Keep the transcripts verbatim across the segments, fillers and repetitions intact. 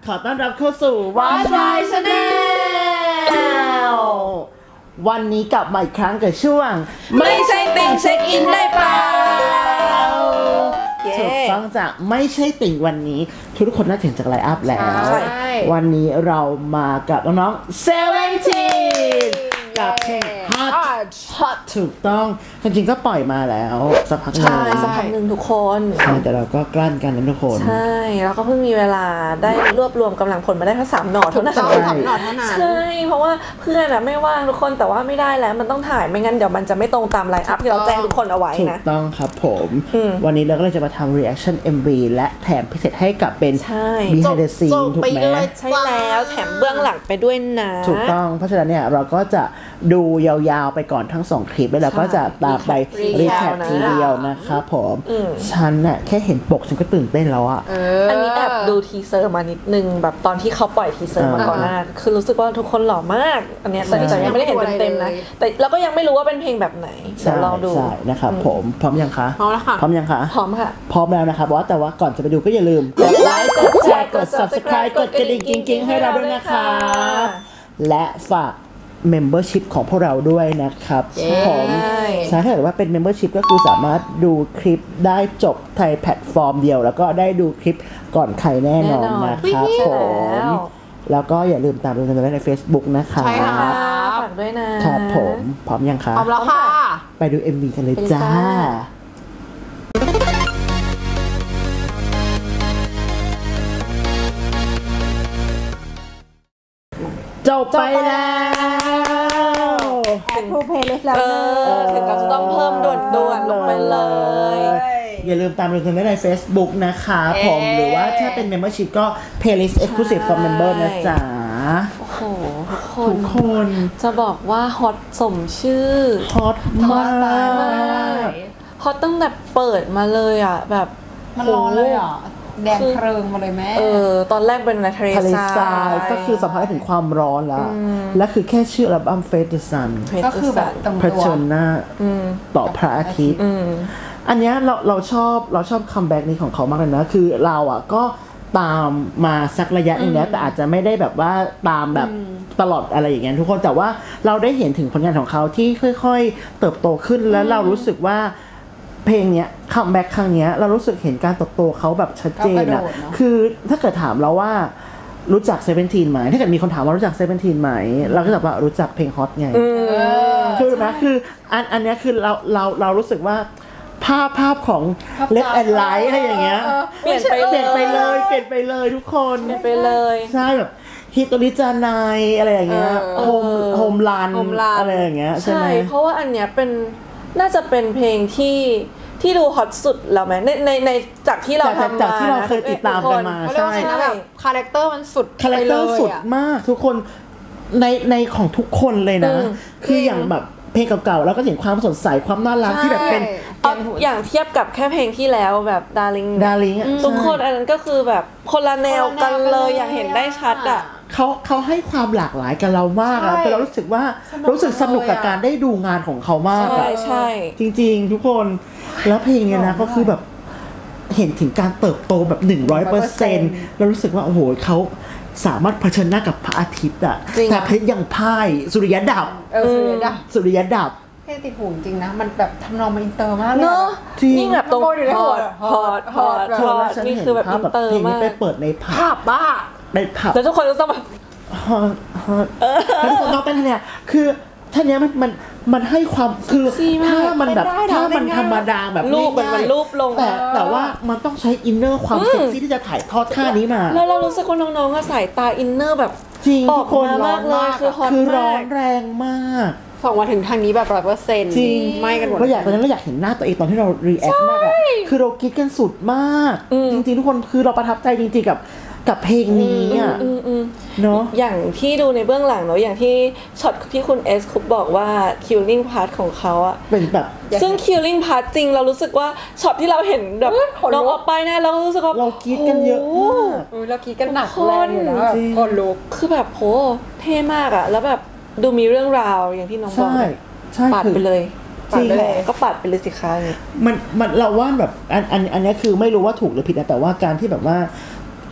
ขอต้อนรับเข้าสู่ Watch My Channel วันนี้กลับมาอีกครั้งกับช่วงไม่ใช่ติ่งเช็คอินได้เปล่าถูกต้องจ้ะไม่ใช่ติ่งวันนี้ทุกคนน่าเห็นจากไลน์อัพแล้ววันนี้เรามากับน้องๆ เซเว่นทีน กับเพลง Hot Hot ถูกต้องจริงๆก็ปล่อยมาแล้วสักพักนึงใช่สักพักนึงทุกคนใช่แต่เราก็กลั้นกันนะทุกคนใช่แล้วก็เพิ่งมีเวลาได้รวบรวมกำลังผลมาได้แค่สามหน่อเท่านั้นสามหน่อเท่านั้นใช่เพราะว่าเพื่อนอะไม่ว่างทุกคนแต่ว่าไม่ได้แล้วมันต้องถ่ายไม่งั้นเดี๋ยวมันจะไม่ตรงตามไลน์อัพที่เราแจ้งทุกคนเอาไว้นะถูกต้องครับผมวันนี้เราก็เลยจะมาทำ reaction เอ็ม วี และแถมพิเศษให้กับเป็น behind the scene ถูกไหมใช่แล้วแถมเบื้องหลังไปด้วยนะถูกต้องเพราะฉะนั้นเนี่ยเราก็จะดูยาวๆไปก่อนทั้งสองคลิปแล้วเราก็จะตามไปรีแคปทีเดียวนะครับผมฉันน่ะแค่เห็นปกฉันก็ตื่นเต้นแล้วอ่ะอันนี้แอบดูทีเซอร์มานิดนึงแบบตอนที่เขาปล่อยทีเซอร์มาก่อนหน้าคือรู้สึกว่าทุกคนหล่อมากอันนี้แต่ยังไม่ได้เห็นเต็มๆนะแต่เราก็ยังไม่รู้ว่าเป็นเพลงแบบไหนเดี๋ยวลองดูใช่นะครับผมพร้อมยังคะพร้อมแล้วค่ะพร้อมยังคะพร้อมค่ะพร้อมแล้วนะครับว่าแต่ว่าก่อนจะไปดูก็อย่าลืมกดไลค์กดแชร์กด ซับสไครบ์ กดกระดิ่งกิ๊งๆให้เราด้วยนะคะและฝากmembership ของพวกเราด้วยนะครับผมใช่ถ้าเกิดว่าเป็น membership ก็คือสามารถดูคลิปได้จบในแพลตฟอร์มเดียวแล้วก็ได้ดูคลิปก่อนใครแน่นอนนะครับผมแล้วก็อย่าลืมตามดูกันได้ใน Facebook นะคะใช่ค่ะฝากด้วยนะครับผมพร้อมยังคะพร้อมแล้วค่ะไปดู เอ็ม วี กันเลยจ้าจบไปแล้วถึงทูเพลย์ลิสต์แล้วถึงกับจะต้องเพิ่มด่วนๆลงไปเลยอย่าลืมตามดูกันได้ใน Facebook นะคะผมหรือว่าถ้าเป็น Membership ก็ Playlist Exclusive for Member นะจ๊ะโอ้โหทุกคนทุกคนจะบอกว่าฮอตสมชื่อฮอตมากฮอตตั้งแต่เปิดมาเลยอ่ะแบบมันร้อนเลยอ่ะแดงเพลิงมาเลยแม่เออตอนแรกเป็นในทะเลทรายก็คือสัมผัสถึงความร้อนแล้วและคือแค่ชื่ออัลบั้ม Face the Sun ก็คือแบบเผชิญหน้าต่อพระอาทิตย์อันนี้เราเราชอบเราชอบคัมแบ็กนี้ของเขามากเลยนะคือเราอ่ะก็ตามมาสักระยะนึงแล้วแต่อาจจะไม่ได้แบบว่าตามแบบตลอดอะไรอย่างเงี้ยทุกคนแต่ว่าเราได้เห็นถึงผลงานของเขาที่ค่อยๆเติบโตขึ้นแล้วเรารู้สึกว่าเพลงเนี้ยคัมแบ็กครั้งเนี้ยเรารู้สึกเห็นการเติบโตเขาแบบชัดเจนอะคือถ้าเกิดถามเราว่ารู้จักเซเว่นทีนไหมถ้าเกิดมีคนถามว่ารู้จักเซเว่นทีนไหมเราก็ตอบว่ารู้จักเพลงฮอตไงคือนะคืออันอันเนี้ยคือเราเราเรารู้สึกว่าภาพภาพของเลฟแอนด์ไลท์อะไรอย่างเงี้ยเปลี่ยนไปเปลี่ยนไปเลยเปลี่ยนไปเลยทุกคนเปลี่ยนไปเลยใช่แบบฮิโตริจานายอะไรอย่างเงี้ยโฮมโฮมรันอะไรอย่างเงี้ยใช่ไหมเพราะว่าอันเนี้ยเป็นน่าจะเป็นเพลงที่ที่ดูฮอตสุดแล้วไหมในในในจากที่เราทำจากที่เราเคยติดตามกันมาใช่แบบคาแรคเตอร์มันสุดคาแรคเตอร์สุดมากทุกคนในในของทุกคนเลยนะคืออย่างแบบเพลงเก่าๆแล้วก็เห็นความสดใสความน่ารักที่แบบเป็นอย่างเทียบกับแค่เพลงที่แล้วแบบดาริงดาริงทุกคนอันนั้นก็คือแบบคนละแนวกันเลยอย่างเห็นได้ชัดอ่ะเขาเขาให้ความหลากหลายกับเรามากอะแต่เรารู้สึกว่ารู้สึกสนุกกับการได้ดูงานของเขามากอะใช่ใช่จริงๆทุกคนแล้วเพลงเนี้ยนะก็คือแบบเห็นถึงการเติบโตแบบ หนึ่งร้อยเปอร์เซ็นต์ แล้วรู้สึกว่าโอ้โหเขาสามารถเผชิญหน้ากับพระอาทิตย์อะแต่เพชรยังพ่ายสุริยะดับเออสุริยะดับสุริยะดับเพลงติดหูจริงนะมันแบบทำนองมันอินเตอร์มากเลยเนอะยิ่งแบบตรงฮอตฮอตฮอตฮอตนี่คือแบบอินเตอร์มากไปเปิดในผับบ้าในผับแล้วทุกคนก็ต้องแบบฮอตฮอตแล้วทุกคนต้องเต้นท่านี้คือท่านี้มันมันมันให้ความคือถ้ามันแบบถ้ามันธรรมดาแบบรูปมันรูปลงแต่แต่ว่ามันต้องใช้อินเนอร์ความเซ็กซี่ที่จะถ่ายทอดท่านี้มาแล้วเรารู้สึกว่าน้องๆก็ใส่ตาอินเนอร์แบบจริงทุกคนมากเลยคือฮอตมากคือร้อนแรงมากส่งมาถึงทางนี้แบบร้อยเปอร์เซ็นต์จริงไม่กันหมดเราอยากตอนนั้นเราอยากเห็นหน้าตัวเองตอนที่เรารีแอคมากอะคือเราคิดกันสุดมากจริงๆทุกคนคือเราประทับใจจริงๆกับกับเพลงนี้อ่ะเนาะอย่างที่ดูในเบื้องหลังเนาะอย่างที่ช็อตที่คุณเอสคุปบอกว่า killing part ของเขาอะเป็นแบบซึ่ง killing part จริงเรารู้สึกว่าช็อตที่เราเห็นแบบน้องออกไปนะเรารู้สึกว่าเราคิดกันเยอะมากเราคิดกันหนักแรงอยู่นะคนลุกคือแบบโหเท่มากอะแล้วแบบดูมีเรื่องราวอย่างที่น้องบอกปัดไปเลยจริงก็ปัดไปเลยสิคะมันมันเราว่าแบบอันอันอันนี้คือไม่รู้ว่าถูกหรือผิดนะแต่ว่าการที่แบบว่า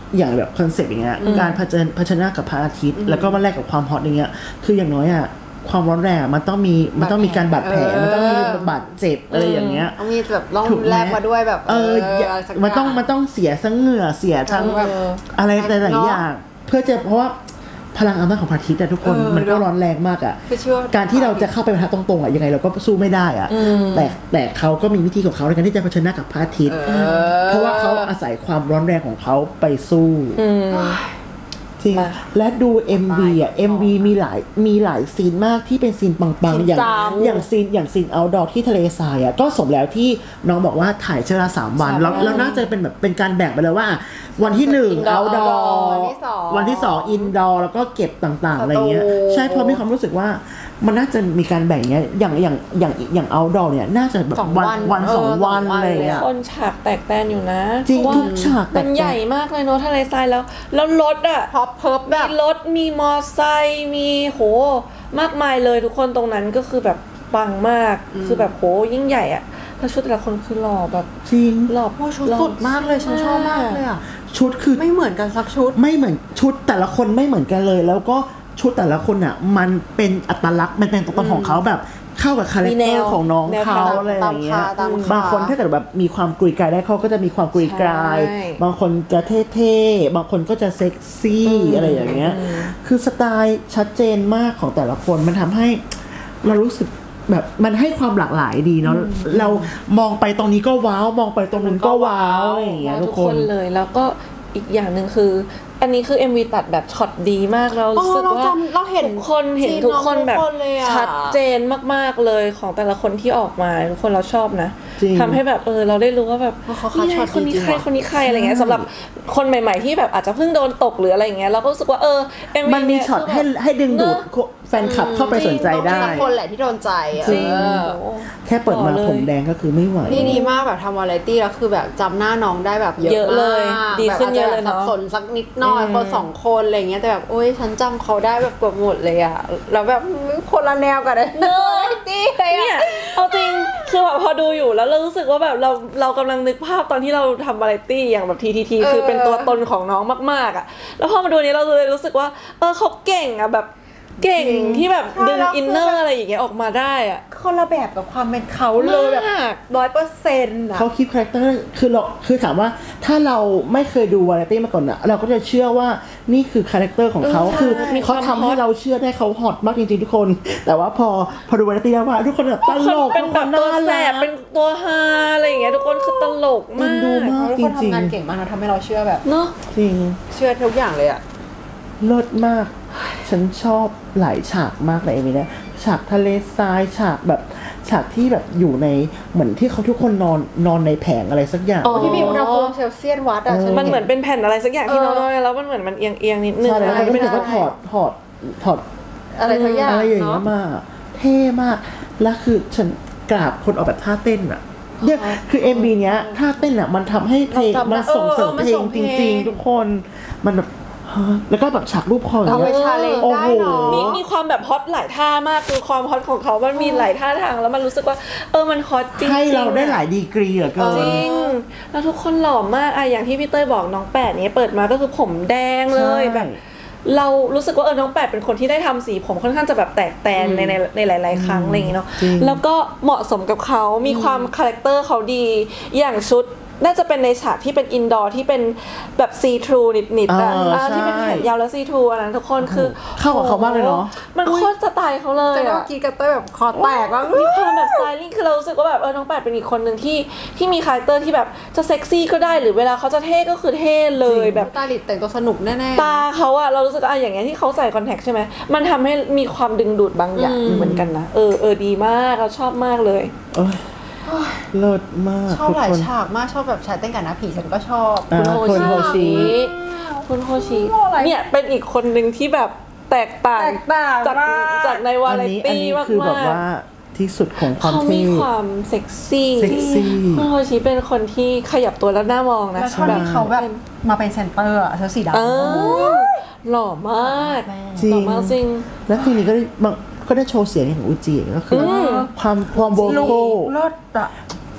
อย่างแบบคอนเซ็ปต์อย่างเงี้ยการเผชิญเผชิญหน้ากับพระอาทิตย์แล้วก็มาแลกกับความฮอตอย่างเงี้ยคืออย่างน้อยอ่ะความร้อนแรงมันต้องมีมันต้องมีการบาดแผลมันต้องมีบาดเจ็บอะไรอย่างเงี้ยต้องมีแบบร่องแรกมาด้วยแบบเออมันต้องมันต้องเสียทั้งเหงื่อเสียทั้งอะไรหลายๆอย่างเพื่อจะเพราะว่าพลังอำนาจของพระอาทิตย์อะทุกคนมันก็ร้อนแรงมากอะการที่เราจะเข้าไปปะทะตรงๆอะยังไงเราก็สู้ไม่ได้อะแต่แต่เขาก็มีวิธีของเขาในการที่จะเผชิญหน้ากับพระอาทิตย์เพราะว่าเขาอาศัยความร้อนแรงของเขาไปสู้จริงและดู เอ็ม วี อ่ะ เอ็ม วี มีหลายมีหลายซีนมากที่เป็นซีนปังๆอย่างอย่างซีนอย่างซีนเอาท์ดอร์ที่ทะเลทรายอ่ะก็สมแล้วที่น้องบอกว่าถ่ายเชื้อราสามวันแล้วแล้วน่าจะเป็นแบบเป็นการแบ่งไปเลยว่าวันที่หนึ่งเอาท์ดอร์วันที่สองอินดอร์แล้วก็เก็บต่างๆอะไรเงี้ยใช่เพราะมีความรู้สึกว่ามันน่าจะมีการแบ่งเงี้ยอย่างอย่างอย่างอย่างเอาท์ดอร์เนี่ยน่าจะแบบวันวันสองวันอะไรเงี้ยคนฉากแตกแตนอยู่นะจริงทุกฉากมันใหญ่มากเลยเนาะทะเลทรายแล้วแล้วรถอ่ะพอเพิบมีรถมีมอไซค์มีโหมากมายเลยทุกคนตรงนั้นก็คือแบบปังมากคือแบบโหยิ่งใหญ่อ่ะแล้วชุดแต่ละคนคือหล่อแบบจริงหล่อโอ้ชุดสุดมากเลยฉันชอบมากเลยอ่ะชุดคือไม่เหมือนกันสักชุดไม่เหมือนชุดแต่ละคนไม่เหมือนกันเลยแล้วก็ชุดแต่ละคนอ่ะมันเป็นอัตลักษณ์มันเป็นตัวตนของเขาแบบเข้ากับคาแรคเตอร์ของน้องเขาอะไรอย่างเงี้ยบางคนถ้าเกิดแบบมีความกรีกายได้เขาก็จะมีความกรีกายบางคนจะเท่ๆบางคนก็จะเซ็กซี่อะไรอย่างเงี้ยคือสไตล์ชัดเจนมากของแต่ละคนมันทำให้เรารู้สึกแบบมันให้ความหลากหลายดีเนาะเรามองไปตรงนี้ก็ว้าวมองไปตรงนั้นก็ว้าวอะไรอย่างเงี้ยทุกคนเลยแล้วก็อีกอย่างหนึ่งคืออันนี้คือ เอ็ม วี ตัดแบบช็อตดีมากเรารู้สึกว่าเราเห็นทุกคนเห็นทุกคนแบบชัดเจนมากๆเลยของแต่ละคนที่ออกมาทุกคนเราชอบนะทำให้แบบเออเราได้รู้ว่าแบบนี่คนนี้ใครคนนี้ใครอะไรเงี้ยสำหรับคนใหม่ๆที่แบบอาจจะเพิ่งโดนตกหรืออะไรเงี้ยเราก็รู้สึกว่าเออ เอ็ม วีมันมีช็อตให้ให้ดึงดูดแฟนคลับเข้าไปสนใจได้คนแหละที่โดนใจแค่เปิดมาผมแดงก็คือไม่ไหวนี่ดีมากแบบทำวาไรตี้แล้วคือแบบจำหน้าน้องได้แบบเยอะเลยดีขึ้นเยอะเลยเนาะสนสักนิดหน่อยคนสองคนอะไรเงี้ยแต่แบบโอ๊ยฉันจำเขาได้แบบเกือบหมดเลยอะแล้วแบบคนละแนวกันเลยเนอะเนี่ยเอาจริงคือแบบพอดูอยู่แล้วเรารู้สึกว่าแบบเราเรากำลังนึกภาพตอนที่เราทำวาไรตี้อย่างแบบทีทีทีคือเป็นตัวตนของน้องมากๆอะแล้วพอมาดูนี้เราเลยรู้สึกว่าเออเขาเก่งอะแบบเก่งที่แบบดึงอินเนอร์อะไรอย่างเงี้ยออกมาได้อะคนละแบบกับความเป็นเขาเลยแบบร้อยเปอร์เซ็นต์อะเขาคิดคาแรคเตอร์คือเราคือถามว่าถ้าเราไม่เคยดูวาไรตี้มาก่อนอะเราก็จะเชื่อว่านี่คือคาแรคเตอร์ของเขาคือเขาทำให้เราเชื่อได้เขาฮอตมากจริงๆทุกคนแต่ว่าพอพอดูวาไรตี้แล้วว่าทุกคนแบบตลกเป็นแบบตัวแสบเป็นตัวฮาอะไรอย่างเงี้ยทุกคนคือตลกมากดูมากจริงๆทุกคนทำงานเก่งมากนะทำให้เราเชื่อแบบเนาะจริงเชื่อทุกอย่างเลยอะเลิศมากฉันชอบหลายฉากมากเลยเอมี่นะฉากทะเลทรายฉากแบบฉากที่แบบอยู่ในเหมือนที่เขาทุกคนนอนนอนในแผงอะไรสักอย่างที่มีอุณหภูมิเซลเซียสวัดอ่ะมันเหมือนเป็นแผ่นอะไรสักอย่างที่นอนแล้วมันเหมือนมันเอียงเอียงนิดนึงใช่แล้วก็ไม่ถึงก็ถอดถอดถอดอะไรสักอย่างอะไรอย่างเงี้ยมาเท่มากแล้วคือฉันกราบคนออกแบบท่าเต้นอ่ะเนี่ยคือ เอ็ม วี เนี้ยท่าเต้นอ่ะมันทำให้เพลงมันส่งเสริมเพลงจริงๆทุกคนมันแบบแล้วก็แบบฉากรูปคออย่างเงี้ยโอ้โหมีมีความแบบฮอตหลายท่ามากคือความฮอตของเขามันมีหลายท่าทางแล้วมันรู้สึกว่าเออมันฮอตจริงให้เราได้หลายดีกรีเหลือเกินจริงแล้วทุกคนหล่อมากอะอย่างที่พี่เต้ยบอกน้องแปดนี้เปิดมาก็คือผมแดงเลยแบบเรารู้สึกว่าเออน้องแปดเป็นคนที่ได้ทำสีผมค่อนข้างจะแบบแตกแตนในในในหลายๆครั้งอะไรอย่างเงี้ยเนาะแล้วก็เหมาะสมกับเขามีความคาแรคเตอร์เขาดีอย่างชุดน่าจะเป็นในฉากที่เป็นอินดอร์ที่เป็นแบบซีทรูนิดๆอ่ะที่เป็นแขนยาวแล้วซีทรูอันนั้นทุกคนคือเข้ากับเขามากเลยเนาะมันโคตรสไตล์เขาเลยอ่ะกีกับเต้ยแบบคอแตกว่ามีความแบบสไตลิ่งคือเรารู้สึกว่าแบบเออน้องแปดเป็นอีกคนนึงที่ที่มีคาแรคเตอร์ที่แบบจะเซ็กซี่ก็ได้หรือเวลาเขาจะเท่ก็คือเท่เลยแบบตาดิดแต่งตัวสนุกแน่ๆตาเขาอะเรารู้สึกอ่ะอย่างเงี้ยที่เขาใส่คอนแทคใช่ไหมมันทำให้มีความดึงดูดบางอย่างเหมือนกันนะเออเออดีมากเราชอบมากเลยเลิศมากชอบหลายฉากมากชอบแบบฉากเต้นกับน้าผีฉันก็ชอบคุณโฮชิคุณโฮชิเนี่ยเป็นอีกคนหนึ่งที่แบบแตกต่างจากจากในวาไรตี้มากๆคือแบบว่าที่สุดของความเขามีความเซ็กซี่คุณโฮชิเป็นคนที่ขยับตัวแล้วน่ามองนะแล้วที่เขาแบบมาเป็นเซนเตอร์อะเสื้อสีดำหล่อมากหล่อมากจริงแล้วทีนี้ก็ก็ได้โชว์เสียงของอุจิก็คือความความโวคอลเลิศอะ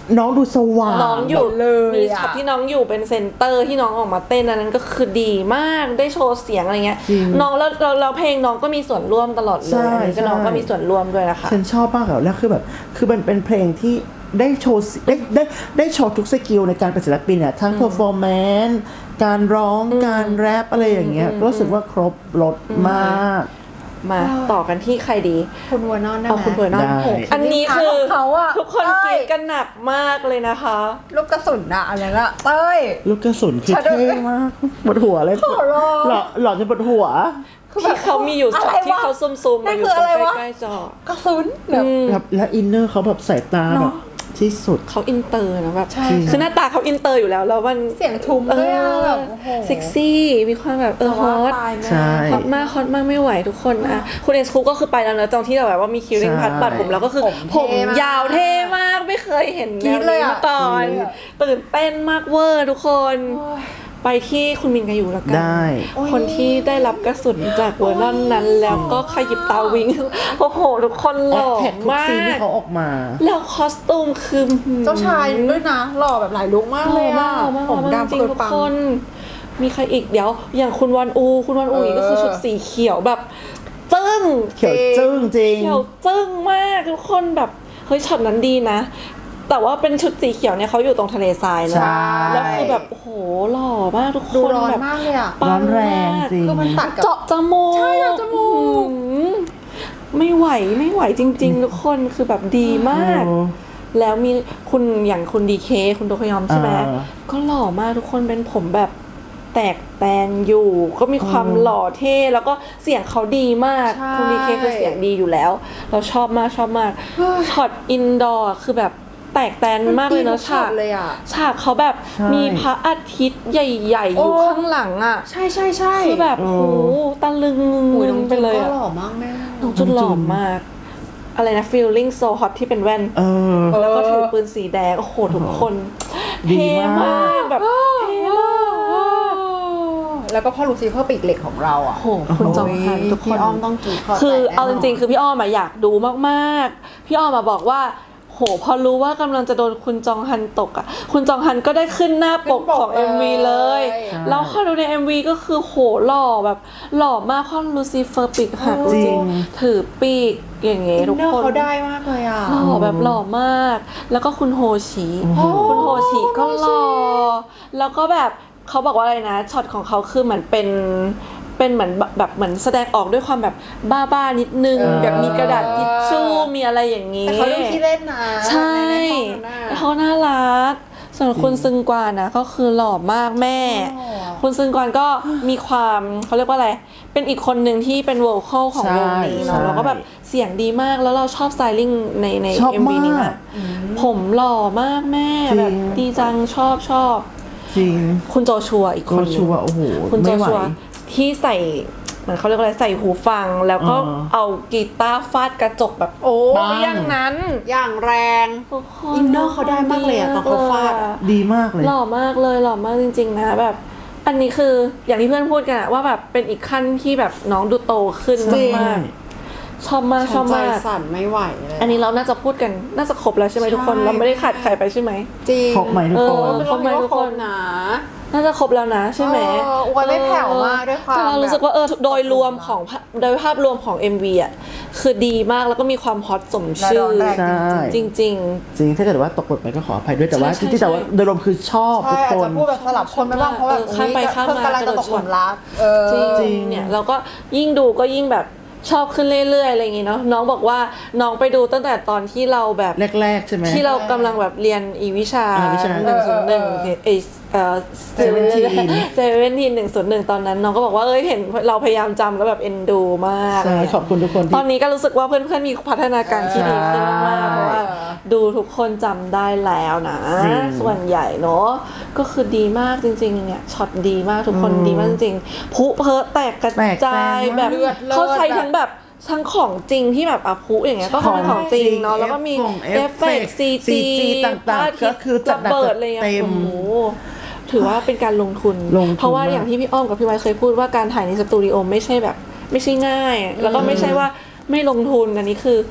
น้องดูสว่างน้องอยู่เลยมีช็อตที่น้องอยู่เป็นเซนเตอร์ที่น้องออกมาเต้นอันนั้นก็คือดีมากได้โชว์เสียงอะไรเงี้ยน้องแล้วเราเพลงน้องก็มีส่วนร่วมตลอดเลยอันนี้ก็น้องก็มีส่วนร่วมด้วยนะคะฉันชอบมากแล้วคือแบบคือมันเป็นเพลงที่ได้โชว์ได้ได้ได้โชว์ทุกสกิลในการเป็นศิลปินเนี่ยทั้งเพอร์ฟอร์แมนซ์การร้องการแรปอะไรอย่างเงี้ยรู้สึกว่าครบรสมากมาต่อกันที่ใครดีคุณวานอนได้ไหมคุณวานอนอันนี้คือทุกคนกรี๊ดกันหนักมากเลยนะคะลูกกระสุนอะอะไรละเต้ยลูกกระสุนคือเท่มากปวดหัวเลยหล่อหล่อจนปวดหัวที่เขามีอยู่ช็อตที่เขาซูมๆมาอยู่ตรงใกล้ๆจอกระสุนแบบและอินเนอร์เขาแบบสายตาแบบที่สุดเขาอินเตอร์นะแบบคือหน้าตาเขาอินเตอร์อยู่แล้วแล้วมันเสียงทุ้มเลยแบบเซ็กซี่มีความแบบเออฮอตฮอตมากฮอตมากไม่ไหวทุกคนอะคุณเอสคูก็คือไปแล้วเนอะตอนที่เราแบบว่ามีคิวริงพัดบัดผมแล้วก็คือผมยาวเท่มากไม่เคยเห็นแบบนี้มาก่อนตื่นเต้นมากเวอร์ทุกคนไปที่คุณมินกายูแล้วกันคนที่ได้รับกระสุนจากเวอร์นอนนั้นแล้วก็ขยิบตาวิงโอ้โหทุกคนหล่อมากที่เขาออกมาแล้วคอสตูมคือเจ้าชายด้วยนะหล่อแบบหลายลุคมากเลยอ่ะผมดำจริงทุกคนมีใครอีกเดี๋ยวอย่างคุณวันอูคุณวันอูนี่ก็คือชุดสีเขียวแบบจึ้งเขียวจึ้งจริงเขียวจึ้งมากทุกคนแบบเฮ้ยช็อตนั้นดีนะแต่ว่าเป็นชุดสีเขียวเนี่ยเขาอยู่ตรงทะเลทรายนะแล้วคือแบบโอ้โหหล่อมากทุกคนแบบมากเลยอ่ะร้อนแรงจริงคือมันตัดกับเจาะจมูกใช่จมูกไม่ไหวไม่ไหวจริงๆทุกคนคือแบบดีมากแล้วมีคุณอย่างคุณดีเคคุณโดคยอมใช่ไหมก็หล่อมากทุกคนเป็นผมแบบแตกแตนอยู่ก็มีความหล่อเท่แล้วก็เสียงเขาดีมากคุณดีเคคือเสียงดีอยู่แล้วเราชอบมากชอบมากช็อตอินดอร์คือแบบแตกแตนมากเลยเนาะฉากฉากเขาแบบมีพระอาทิตย์ใหญ่ๆอยู่ข้างหลังอ่ะใช่ใช่ใช่คือแบบโอ้ตะลึงงไปเลยอ่ะหล่อมากแม่น้องจุนหล่อมากอะไรนะ feeling so hot ที่เป็นแว่นแล้วก็ถือปืนสีแดงโอ้โหทุกคนเท่มากแบบเท่มากแล้วก็พ่อลูซิเฟอร์ปีกเหล็กของเราอ่ะโอ้โหคุณจองฮันทุกคนพี่อ้อมต้องกรี๊ดคือเอาจริงๆคือพี่อ้อมอยากดูมากๆพี่อ้อมมาบอกว่าโหพอรู้ว่ากำลังจะโดนคุณจองฮันตกอ่ะคุณจองฮันก็ได้ขึ้นหน้าปกของ เอ็ม วี เลยแล้วเข้าดูใน เอ็ม วี ก็คือโหหล่อแบบหล่อมากข้อลูซิเฟอร์ปีกหักจริงถือปีกอย่างเงี้ยทุกคนเขาได้มากเลยอ่ะหล่อแบบหล่อมากแล้วก็คุณโฮชิคุณโฮชิก็หล่อแล้วก็แบบเขาบอกว่าอะไรนะช็อตของเขาคือเหมือนเป็นเป็นเหมือนแบบเหมือนแสดงออกด้วยความแบบบ้าๆนิดนึงแบบมีกระดาษทิชชู่มีอะไรอย่างนี้แต่เขาดูขี้เล่นนะใช่เขาน่ารักส่วนคุณซึงกวานนะก็คือหล่อมากแม่คุณซึงกวานก็มีความเขาเรียกว่าอะไรเป็นอีกคนหนึ่งที่เป็นโวคอลของวงนี้เนาะแล้วก็แบบเสียงดีมากแล้วเราชอบสไตลิ่งในใน เอ็ม วี นี้มากผมหล่อมากแม่แบบดีจังชอบชอบจริงคุณโจชัวอีกคนนึงคุณโจชัวที่ใส่เหมือนเขาเรียกอะไรใส่หูฟังแล้วก็เอากีตาร์ฟาดกระจกแบบโอ้อย่างนั้นอย่างแรงอินเนอร์เขาได้มากเลยอะตอนเขาฟาดดีมากเลยหล่อมากเลยหล่อมากจริงๆนะแบบอันนี้คืออย่างที่เพื่อนพูดกันว่าแบบเป็นอีกขั้นที่แบบน้องดูโตขึ้นมากชอบมากชอบมากสั่นไม่ไหวเลยอันนี้เราน่าจะพูดกันน่าจะครบแล้วใช่ไหมทุกคนเราไม่ได้ขาดใครไปใช่ไหมจริงครบไหมทุกคนครบไหมทุกคนนะน่าจะครบแล้วนะใช่ไหมอวยไม่แผ่วมากด้วยความแต่เรารู้สึกว่าเออโดยรวมของโดยภาพรวมของ เอ็ม วี อ่ะคือดีมากแล้วก็มีความฮอตสมชื่อจริงจริงจริงถ้าเกิดว่าตกหล่นไปก็ขออภัยด้วยแต่ว่าที่แต่ว่าโดยรวมคือชอบทุกคนจะพูดแบบสลับคนไปบ้างเพราะแบบข้ามไปข้ามมากระโดดชนรักจริงเนี่ยเราก็ยิ่งดูก็ยิ่งแบบชอบขึ้นเรื่อยๆอะไรอย่างงี้เนาะน้องบอกว่าน้องไปดูตั้งแต่ตอนที่เราแบบแรกๆใช่ไหมที่เรากำลังแบบเรียนอีวิชาหนึ่งศูนย์หนึ่งเอเอ่อเซเว่นทีนเซเว่นทีนหนึ่งศูนย์หนึ่งตอนนั้นน้องก็บอกว่าเอ้ยเห็นเราพยายามจำแล้วแบบเอ็นดูมากใช่ขอบคุณทุกคนตอนนี้ก็รู้สึกว่าเพื่อนๆมีพัฒนาการที่ดีขึ้นมากเพราะว่าดูทุกคนจำได้แล้วนะส่วนใหญ่เนาะก็คือดีมากจริงๆเนี่ยช็อตดีมากทุกคนดีมากจริงๆพุเพ้อแตกกระจายแบบเข้าใช้ทั้งแบบทั้งของจริงที่แบบอ่ะพุอย่างเงี้ยก็เป็นของจริงเนาะแล้วก็มีเอฟเฟกต์ ซี จีต่างๆก็คือจัดเบิดเลยอ่ะโอ้โหถือว่าเป็นการลงทุนเพราะว่าอย่างที่พี่อ้อมกับพี่ไว้เคยพูดว่าการถ่ายในสตูดิโอไม่ใช่แบบไม่ใช่ง่ายแล้วก็ไม่ใช่ว่าไม่ลงทุนอันนี้คือ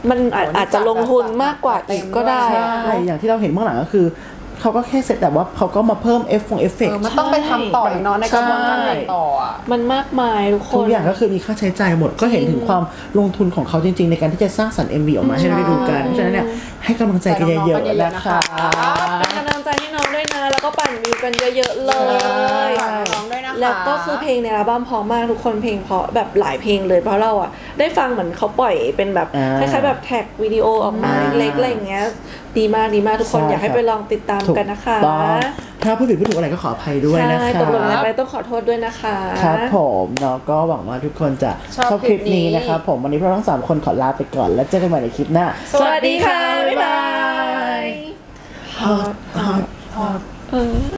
มันอาจอาจจะลงทุนมากกว่าอีกก็ได้ใช่อย่างที่เราเห็นเมื่อหลังก็คือเขาก็แค่เสร็จแต่ว่าเขาก็มาเพิ่มเอฟฟงเอฟเฟกต์มันต้องไปทำต่ออีกเนาะในกระบวนการตัดต่ออ่ะมันมากมายทุกคนทุกอย่างก็คือมีค่าใช้จ่ายหมดก็เห็นถึงความลงทุนของเขาจริงๆในการที่จะสร้างสรรค์ เอ็ม วี ออกมาให้เราได้ดูกันเพราะฉะนั้นเนี่ยให้กำลังใจกันเยอะๆนะคะเป็นกำลังใจให้น้องด้วยนะแล้วก็ปั่นวิวกันเยอะๆเลยฝากน้องด้วยนะคะแล้วก็คือเพลงในอัลบั้มเพราะมากทุกคนเพลงเพราะแบบหลายเพลงเลยเพราะเราอ่ะได้ฟังเหมือนเขาปล่อยเป็นแบบอ่าคล้ายๆแบบแท็กวิดีโอออกมาอ่าเล็กๆอะไรอย่างเงี้ยดีมากดีมากทุกคนใช่อยากให้ครับไปลองติดตามถูกกันนะคะต้องถ้าพูดผิดพูดถูกอะไรก็ขออภัยด้วยนะใช่คะตกลงอะไรไปต้องขอโทษด้วยนะคะครับผมเนาะก็หวังว่าทุกคนจะชอบชอบคลิปคลิปนี้นี้นะครับผมวันนี้พวกเราทั้งสามคนขอลาไปก่อนแล้วเจอกันใหม่ในคลิปหน้าสวัสดีค่ะบ๊ายบายฮอตฮอตฮอตเออ